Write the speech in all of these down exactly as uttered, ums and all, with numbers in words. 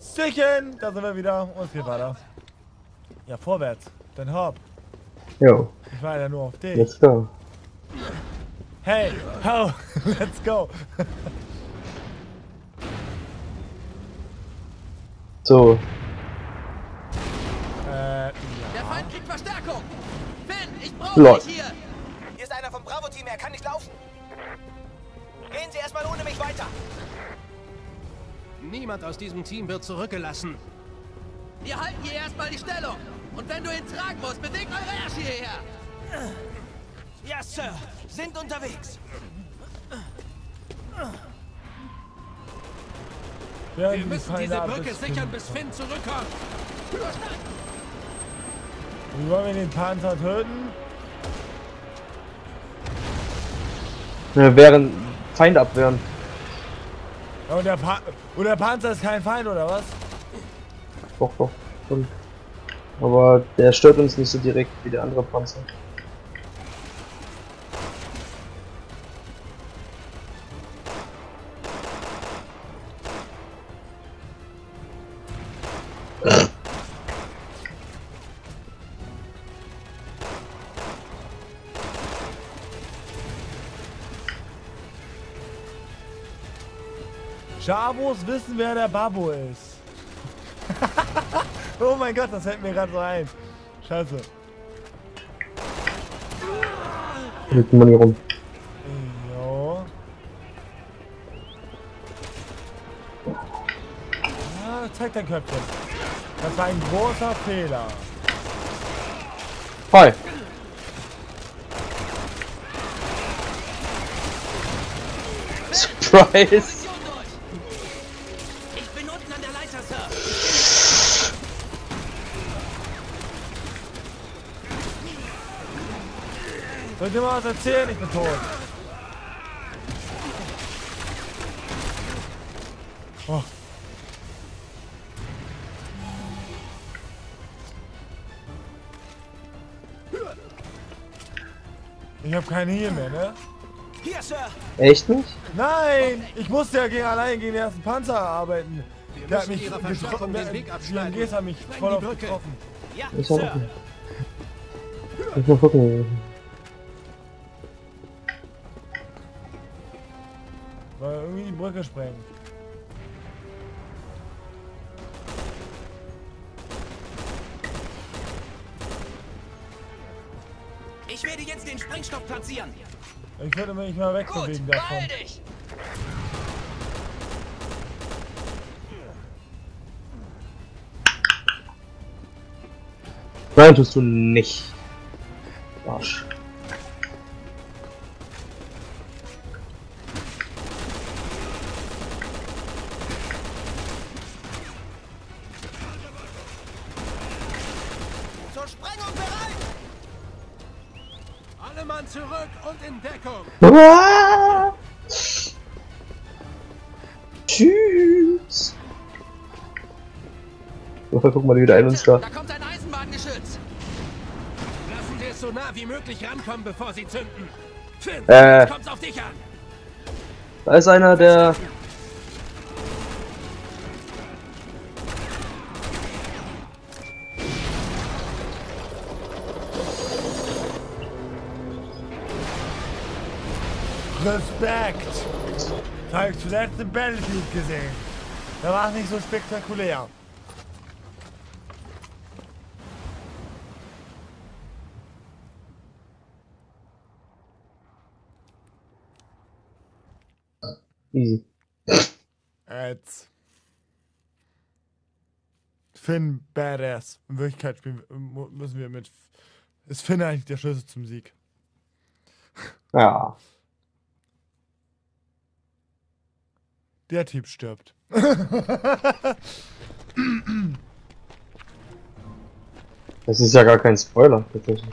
Stückchen! Da sind wir wieder. Und es geht weiter. Ja, vorwärts. Dann hopp. Jo. Ich war ja nur auf dich. Let's go. Hey, ho, let's go. So. Äh, ja. Der Feind kriegt Verstärkung! Finn, ich brauche Lol. dich hier! Hier ist einer vom Bravo-Team, er kann nicht laufen. Gehen Sie erstmal ohne mich weiter. Niemand aus diesem Team wird zurückgelassen. Wir halten hier erstmal die Stellung. Und wenn du ihn tragen musst, bewegt eure Ärsche hierher! Ja, Sir. Sind unterwegs. Werden Wir die müssen Feinde diese Brücke abgeschnitten. sichern, bis Finn zurückkommt. Wie wollen wir den Panzer töten? Wir wären Feind abwehren. Ja, und, der pa und der Panzer ist kein Feind, oder was? Doch, doch. Und, aber der stört uns nicht so direkt wie der andere Panzer. Chavos wissen, wer der Babbo ist. Oh mein Gott, das fällt mir gerade so ein. Scheiße. Liegt man hier rum. Jo. Ah, zeig dein Köpfchen. Das war ein großer Fehler. Hi. Surprise. Ich bin unten an der Leiter, Sir! Soll ich dir mal was erzählen? Ich bin tot. Oh. Ich hab keine Heal mehr, ne? Hier, Sir. Echt nicht? Nein! Ich musste ja gegen, allein gegen den ersten Panzer arbeiten. Wir Der hat müssen mich ihrer getroffen. Verstärkung den Der Weg die abschneiden. M Gs haben mich Spreng voll die auf Brücke. getroffen. Ja, Ich auch Sir. nicht. Ich mal gucken. Weil irgendwie die Brücke sprengen. Ich werde jetzt den Sprengstoff platzieren. Ich würde mich mal wegbewegen Gut, davon. beeil dich! Nein, tust du nicht. Arsch. Zur Sprengung bereit. Alle Mann zurück und in Deckung. Ah! Tschüss. So, guck mal, wieder ein uns da. Da kommt ein Eisenbahngeschütz! Lassen Sie es so nah wie möglich rankommen, bevor Sie zünden. Finn, Äh. jetzt kommt's auf dich an. Da ist einer, der. Respekt! Das habe ich zuletzt im Battlefield gesehen. Da war es nicht so spektakulär. Easy. Als Finn Badass. In Wirklichkeit spielen, wir- müssen wir mit. Ist Finn eigentlich der Schlüssel zum Sieg? Ja. Der Typ stirbt. Das ist ja gar kein Spoiler, tatsächlich.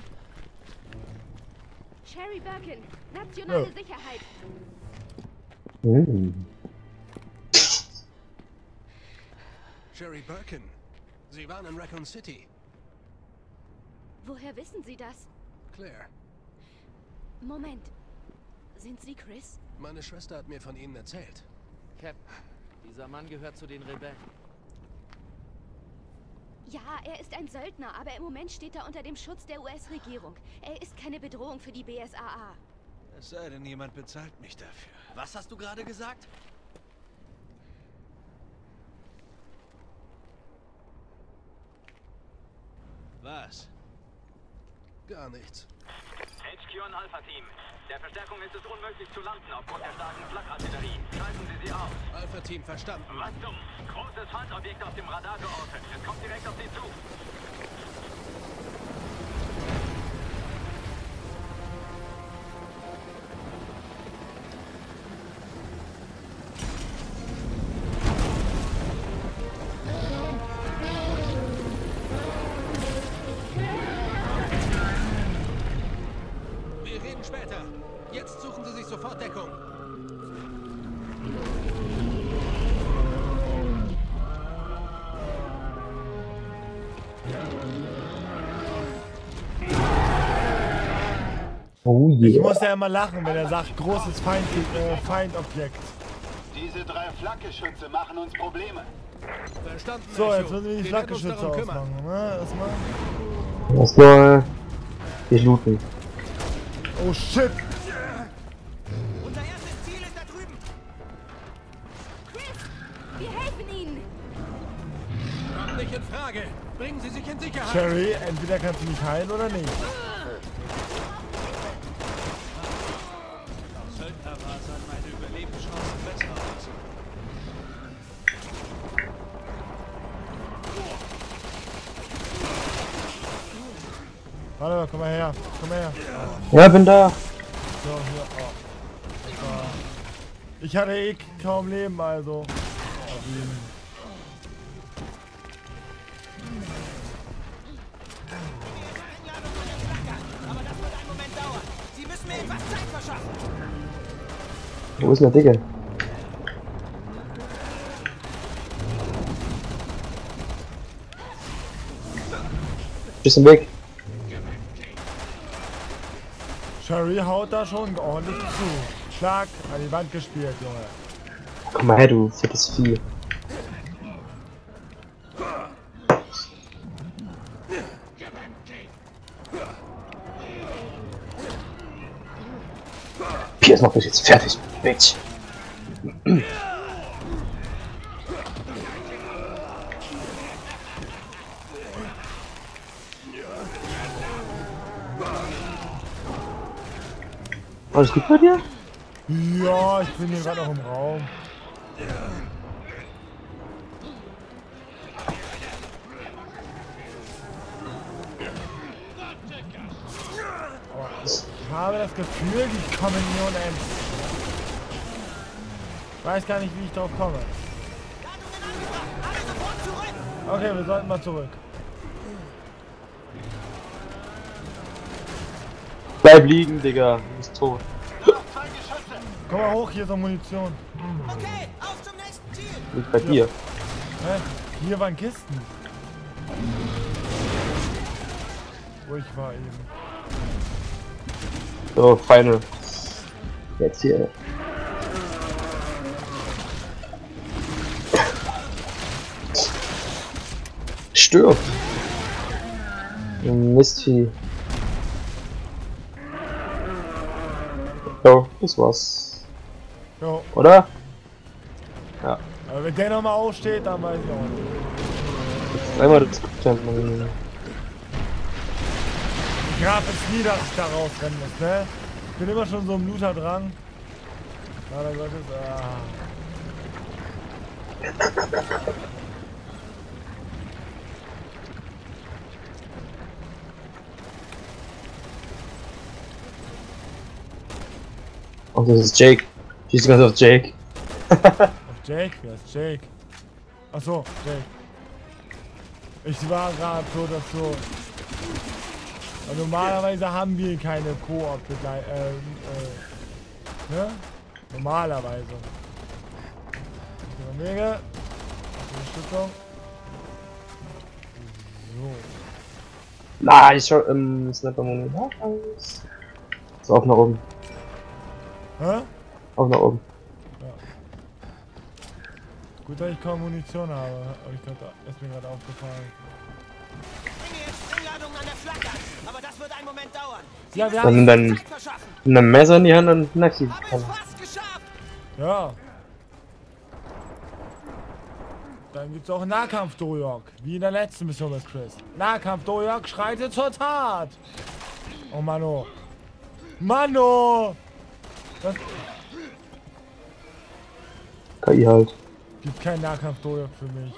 Sherry Birkin, nationale Ja. Sicherheit. Hm. Sherry Birkin, Sie waren in Raccoon City. Woher wissen Sie das? Claire, Moment. Sind Sie Chris? meine Schwester hat mir von Ihnen erzählt. Cap, dieser Mann gehört zu den Rebellen. Ja, er ist ein Söldner, aber im Moment steht er unter dem Schutz der U S-Regierung. Er ist keine Bedrohung für die B S A A. Es sei denn, jemand bezahlt mich dafür. Was hast du gerade gesagt? Was? Gar nichts. H Q an Alpha-Team. Der Verstärkung ist es unmöglich zu landen aufgrund der starken Flakartillerie. Schalten Sie sie aus. Alpha-Team verstanden. Was zum? Großes Feindobjekt auf dem Radar geortet. Es kommt direkt auf Sie zu. Wir reden später. Jetzt suchen Sie sich sofort Deckung. Oh Ich yeah. muss ja immer lachen, wenn er sagt, großes Feind, äh, Feindobjekt. Diese drei Flakgeschütze machen uns Probleme. Verstanden, So, Echo. jetzt müssen wir die Wir werden uns Flakgeschütze darum kümmern. ausmachen, ne? Erstmal. Erstmal die looten. Oh shit! Unser erstes Ziel ist da drüben. Chris, wir helfen Ihnen. Kommt nicht in Frage. Bringen Sie sich in Sicherheit. Sherry, entweder kannst du mich heilen oder nicht. Söldner war sahen meine Überlebenschancen besser aus. Warte mal, komm mal her. Komm mal her. Ja, bin da. So, hier. Oh. So. Ich hatte eh kaum Leben, also. Aber das wird einen Moment dauern. Sie müssen mir etwas Zeit verschaffen. Wo ist denn der Dicke? Bisschen weg. Sherry haut da schon ordentlich zu. Schlag an die Wand gespielt, Junge. Komm mal her, du fettes Vieh. Piers macht mich jetzt fertig, Bitch. Alles gut bei dir? Ja, ich bin hier gerade noch im Raum. Aber ich habe das Gefühl, die kommen hier unendlich. Ich weiß gar nicht, wie ich drauf komme. Okay, wir sollten mal zurück. Bleib liegen, Digga. Du bist tot. Komm mal hoch, hier ist noch Munition. Okay, auf zum nächsten Ziel. Liegt bei dir. Hä? Hier waren Kisten. Wo ich war eben. So, Final. Jetzt hier. Stirb. Mistvieh. So, das war's. Jo, Oder? Ja. aber wenn der nochmal aufsteht, dann weiß ich auch nicht. Einmal das Champion. Ich grab es nie, dass ich da rausrennen muss, ne? Ich bin immer schon so im Looter dran. Leider Gottes, ah. Oh, das ist Jake. Schießt ganz auf Jake. Auf Jake? Wer ist Jake? Achso, Jake. Ich war gerade so, dass so. Und normalerweise haben wir keine Koop-Begleit. Äh, äh, ne? Normalerweise. Mega. Unterstützung. So. Na, ich schau, ähm, Sniper Moni. So, auf nach oben. Hä? Auf nach oben. Gut, dass ich kaum Munition habe, habe ich grad, ist mir gerade aufgefallen. Aber das wird einen Moment dauern. Ja, wir Dann haben... dann Zeit verschaffen. nimm ein Messer in die Hand und knack sie. Hab es fast geschafft. Ja. Dann gibt's auch Nahkampf-Dojok. Wie in der letzten Mission mit Chris. Nahkampf-Dojok schreitet zur Tat. Oh, Mano. Mano! Das K I halt. gibt kein Nahkampf-Dojok für mich.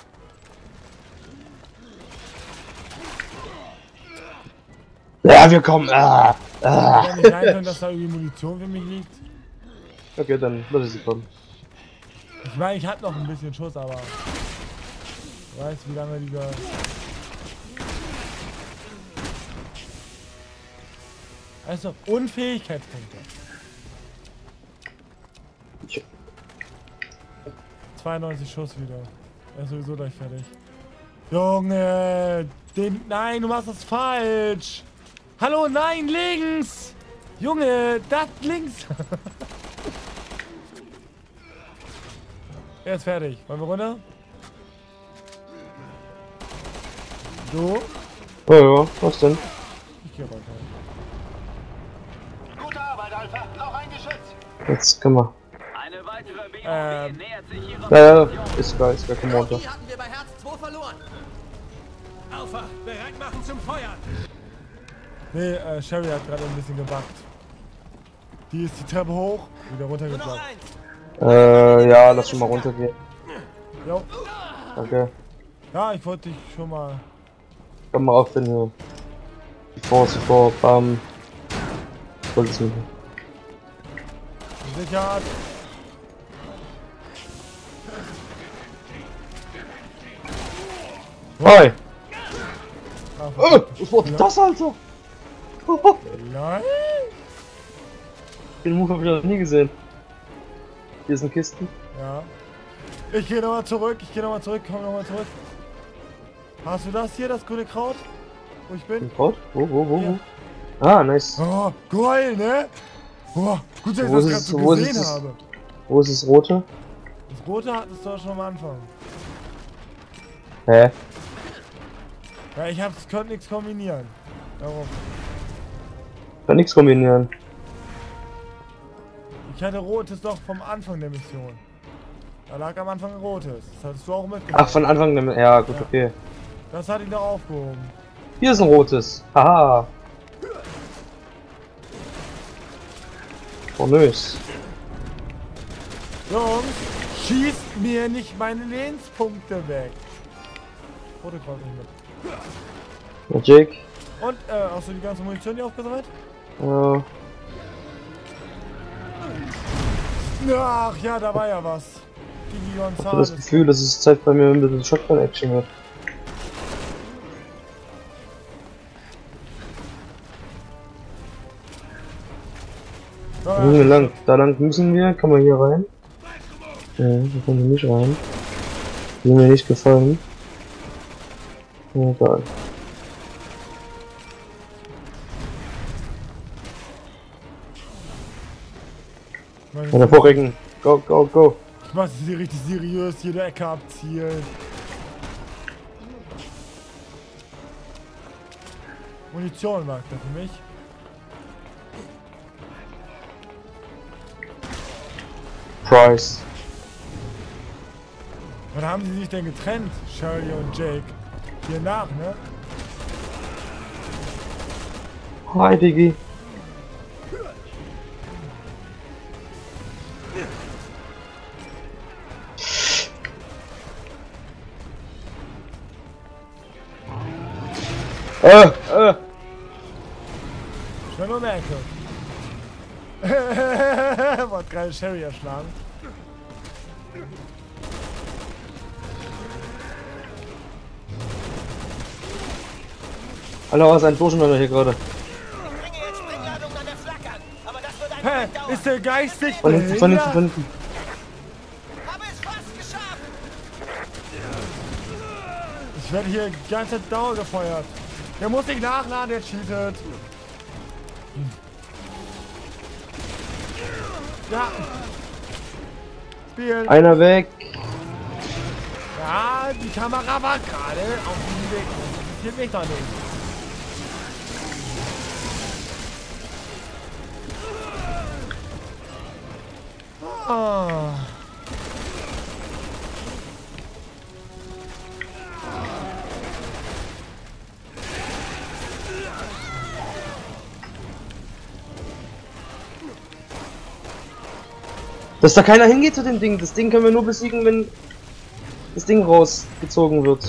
Ja, wir kommen. Ah, ah. Kann nicht sein können, dass da irgendwie Munition für mich liegt. Okay, dann lass ich sie kommen. Ich meine, ich hab noch ein bisschen Schuss, aber... Du weißt, wie lange dieser... Also, Unfähigkeitspunkte. Ich- zweiundneunzig Schuss wieder. Er ist sowieso gleich fertig. Junge! Den, nein, du machst das falsch! Hallo, nein, links! Junge, das links! Er ist fertig. Wollen wir runter? So? Oh ja, was denn? Ich geh runter. Gute Arbeit, Alpha. Noch ein Geschütz. Jetzt können wir. Eine weitere B O W Ähm. nähert sich ihrer Ja, ja, Position. ist geil, ist geil, komm runter. Die hatten wir bei Herz zwei verloren. Alpha, bereit machen zum Feuern. Nee, äh, Sherry hat gerade ein bisschen gebackt. Die ist die Treppe hoch, wieder Nur noch runtergeklappt. eins. Äh, ja, lass schon mal runtergehen. Jo. Danke. Ja, ich wollte dich schon mal... Komm mal auf den hier. Vor, vor, bam. Wollte es nicht. Sicherheit. Hi! Ah, Oh, was war denn das, Alter? Nein. Den Move hab ich noch nie gesehen. Hier sind Kisten. Ja. Ich gehe nochmal zurück, ich gehe nochmal zurück, komm nochmal zurück. Hast du das hier, das grüne Kraut? Wo ich bin? Ein Kraut? Wo, wo, wo, Hier. wo? Ah, nice. Oh, geil, ne? Oh, gut, dass ich Wo das ist gerade es- so wo ist gesehen es- habe. Wo ist das rote? Das rote hattest du doch schon am Anfang. Hä? Ja, ich hab's, konnte nichts kombinieren. Darum. Kann nix kombinieren. Ich hatte rotes doch vom Anfang der Mission. Da lag am Anfang ein rotes. Das hattest du auch mitgebracht. Ach, von Anfang der. Ja, gut, okay. Das hatte ich noch aufgehoben. Hier ist ein rotes. Haha. Pornös. Jungs, schießt mir nicht meine Lebenspunkte weg. Rote Kraut nicht mit. Ja, Jake. Und, äh, hast du die ganze Munition hier aufgesammelt? Ja. Ach ja, da war ja was. Gigi Ich hab das Gonzales. Gefühl, dass es Zeit bei mir ein bisschen Shotgun-Action wird. Wo müssen wir lang? Da lang müssen wir. Kann man hier rein? Ja, da kommen wir nicht rein. Die mir nicht gefallen. Ja, egal. Ja, davor recken. Go, go, go. Ich mach das hier richtig seriös, jede Ecke abzielen. Munition mag der für mich. Price. Wann haben sie sich denn getrennt, Shirley und Jake? Hier nach, ne? Hi, Diggi. Äh, äh. Schnell um die Ecke. Wollte gerade Sherry erschlagen. Alter, was ein Durcheinander hier gerade. Ich bringe jetzt Sprengladungen an der Flak an. Aber das wird einen Hä? Moment dauern. Ist der geistig Von hinten, von hinten, behindert? von hinten. Habe es fast geschafft. Ich werde hier die ganze Zeit Dauer gefeuert. Der muss nicht nachladen, der cheatet. Hm. Ja. Spielen. Einer weg. Ja, die Kamera war gerade auf dem Weg. Das interessiert mich doch nicht. Ah. Dass da keiner hingeht zu dem Ding. Das Ding können wir nur besiegen, wenn das Ding rausgezogen wird.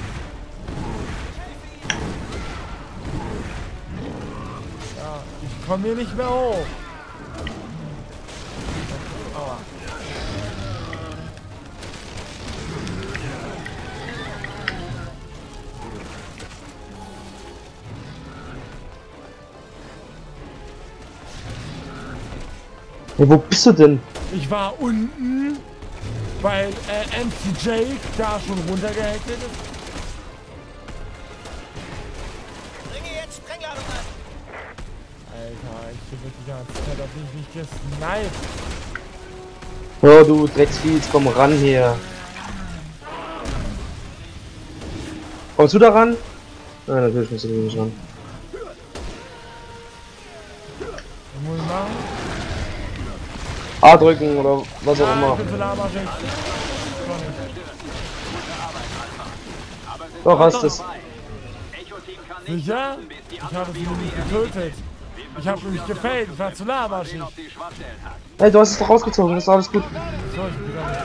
Ja, ich komme hier nicht mehr hoch. Aua. Hey, wo bist du denn? Ich war unten, weil äh, M C Jake da schon runtergehackt ist. Bringe jetzt Sprengladung an. Alter, ich bin wirklich ganz Zeit auf mich nicht gesniped. Oh, du Drecksvieh, komm ran hier. Kommst du da ran? Nein, natürlich musst du nicht ran. Was muss ich machen? A drücken oder was auch Ah, immer. ich bin für Lama-Schicht. Doch, hast es. Sicher? Ich habe sie nämlich getötet. Ich habe nämlich gefällt. Ich war zu Lama-Schicht. Hey, du hast es doch rausgezogen, das ist alles gut. So, ich bin da nicht.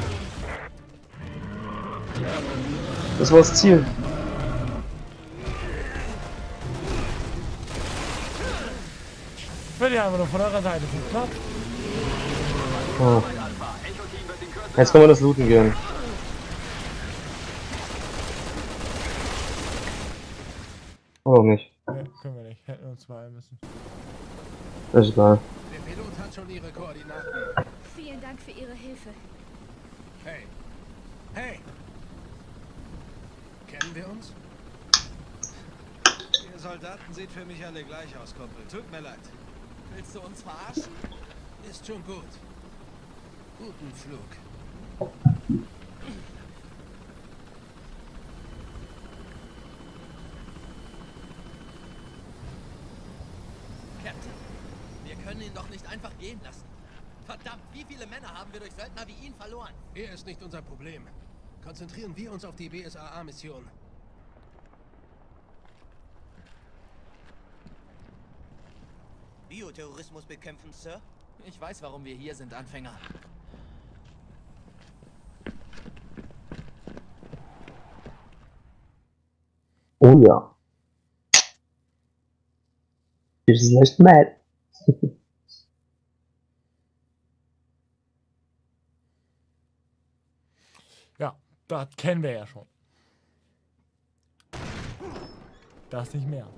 Das war das Ziel. Will die einfach nur von eurer Seite funktioniert. Oh. Jetzt können wir das looten gehen. Oder nicht? Ne, können wir nicht. Hätten wir uns beeilen müssen. Ist egal. Der Pilot hat schon Ihre Koordinaten. Vielen Dank für Ihre Hilfe. Hey. Hey. Kennen wir uns? Ihr Soldaten seht für mich alle gleich aus, Kumpel. Tut mir leid. Willst du uns verarschen? Ist schon gut. Guten Flug. Captain, wir können ihn doch nicht einfach gehen lassen. Verdammt, wie viele Männer haben wir durch Söldner wie ihn verloren? Er ist nicht unser Problem. Konzentrieren wir uns auf die B S A A-Mission. Bioterrorismus bekämpfen, Sir? Ich weiß, warum wir hier sind, Anfänger. Oh ja. Das ist echt mad. Ja, das kennen wir ja schon. Das nicht mehr.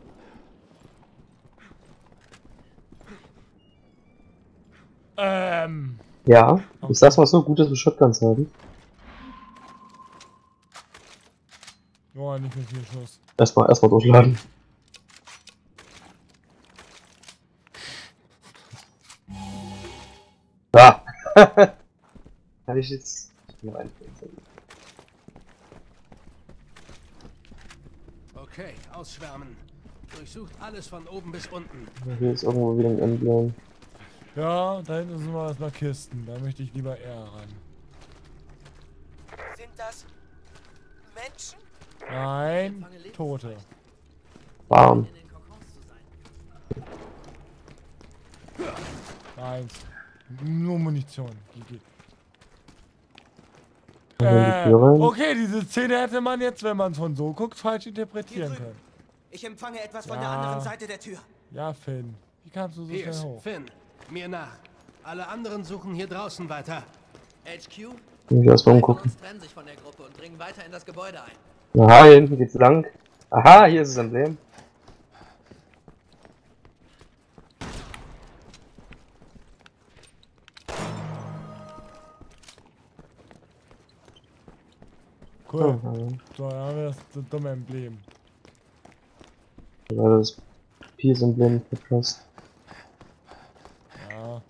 Ähm. Ja, ich sag's mal so, gut, dass wir Shotguns haben. Oh, nicht mit viel Schuss. Erstmal, erstmal durchladen. Ah! Habe ich jetzt. Ich bin rein. Okay, ausschwärmen. Durchsucht alles von oben bis unten. Hier ist irgendwo wieder ein Emblem. Ja, da hinten sind wir erstmal Kisten. Da möchte ich lieber eher ran. Sind das Menschen? Nein, Tote. Warm. In den Kokons zu sein. Eins. Nur Munition. Die geht. Dann in die Äh, Tür rein. okay, diese Szene hätte man jetzt, wenn man von so guckt, falsch interpretieren Hier drüben. können. Ich empfange etwas von Ja. der anderen Seite der Tür. Ja, Finn. Wie kamst du so schnell Pierce, hoch? Finn, mir nach. Alle anderen suchen hier draußen weiter. H Q, Ich will erstmal zwei von umgucken. uns trennen sich von der Gruppe und dringen weiter in das Gebäude ein. Aha, hier hinten geht's lang. Aha, hier ist das Emblem. Cool. Oh, So, da haben wir das, das dumme Emblem. ja, das Peace-Emblem verpasst. Ja.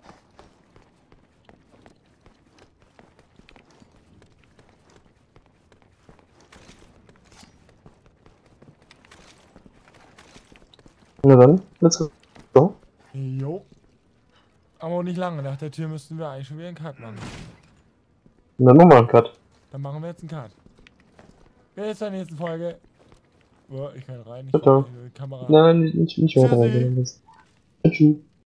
Na dann, let's go. Jo. Aber auch nicht lange. Nach der Tür müssten wir eigentlich schon wieder einen Cut machen. Und dann nochmal einen Cut. Dann machen wir jetzt einen Cut. Bis zur nächsten Folge. Oh, ich kann rein. Ich Ciao. kann die Kamera. Nein, nicht, nicht weiter. Tschüssi. rein. Tschüss.